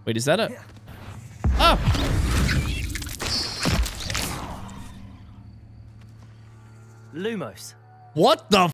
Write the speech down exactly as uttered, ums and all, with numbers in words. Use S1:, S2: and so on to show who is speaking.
S1: Wait, is that a... Oh!
S2: Lumos.
S1: What the